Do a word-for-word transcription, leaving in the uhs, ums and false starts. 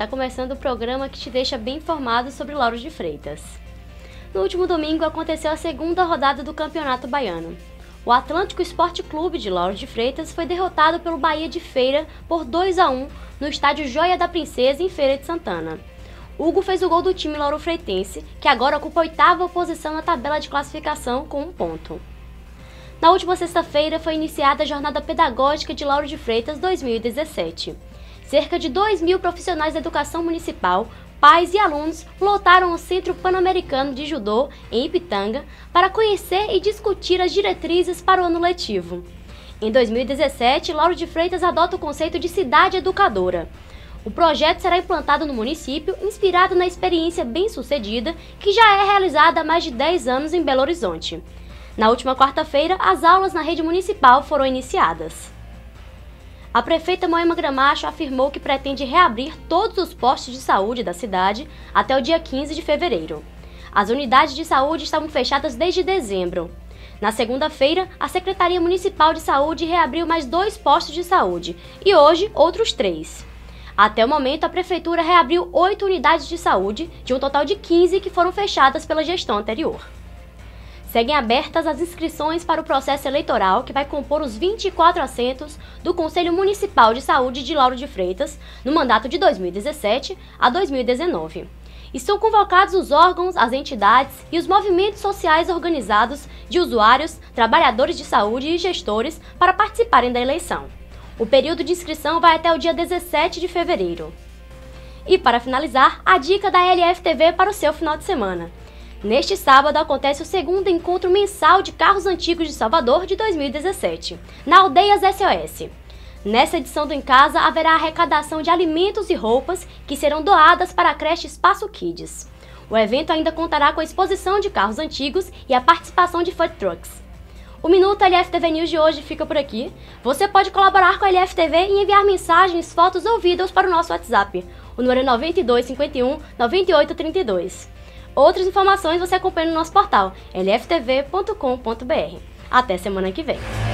está começando o programa que te deixa bem informado sobre Lauro de Freitas. No último domingo aconteceu a segunda rodada do Campeonato Baiano. O Atlântico Esporte Clube de Lauro de Freitas foi derrotado pelo Bahia de Feira por dois a um no estádio Joia da Princesa, em Feira de Santana. Hugo fez o gol do time laurofreitense, que agora ocupa a oitava posição na tabela de classificação com um ponto. Na última sexta-feira foi iniciada a Jornada Pedagógica de Lauro de Freitas dois mil e dezessete. Cerca de dois mil profissionais da educação municipal, pais e alunos lotaram o Centro Pan-Americano de Judô, em Ipitanga, para conhecer e discutir as diretrizes para o ano letivo. Em dois mil e dezessete, Lauro de Freitas adota o conceito de cidade educadora. O projeto será implantado no município, inspirado na experiência bem-sucedida que já é realizada há mais de dez anos em Belo Horizonte. Na última quarta-feira, as aulas na rede municipal foram iniciadas. A prefeita Moema Gramacho afirmou que pretende reabrir todos os postos de saúde da cidade até o dia quinze de fevereiro. As unidades de saúde estavam fechadas desde dezembro. Na segunda-feira, a Secretaria Municipal de Saúde reabriu mais dois postos de saúde e hoje outros três. Até o momento, a prefeitura reabriu oito unidades de saúde, de um total de quinze que foram fechadas pela gestão anterior. Seguem abertas as inscrições para o processo eleitoral que vai compor os vinte e quatro assentos do Conselho Municipal de Saúde de Lauro de Freitas no mandato de dois mil e dezessete a dois mil e dezenove. Estão convocados os órgãos, as entidades e os movimentos sociais organizados de usuários, trabalhadores de saúde e gestores para participarem da eleição. O período de inscrição vai até o dia dezessete de fevereiro. E para finalizar, a dica da L F T V para o seu final de semana. Neste sábado acontece o segundo encontro mensal de carros antigos de Salvador de dois mil e dezessete, na Aldeias S O S. Nessa edição do Em Casa haverá arrecadação de alimentos e roupas que serão doadas para a creche Espaço Kids. O evento ainda contará com a exposição de carros antigos e a participação de food trucks. O Minuto L F T V News de hoje fica por aqui. Você pode colaborar com a L F T V e enviar mensagens, fotos ou vídeos para o nosso WhatsApp. O número é nove dois cinco um, nove oito três dois. Outras informações você acompanha no nosso portal l f t v ponto com ponto b r. Até semana que vem.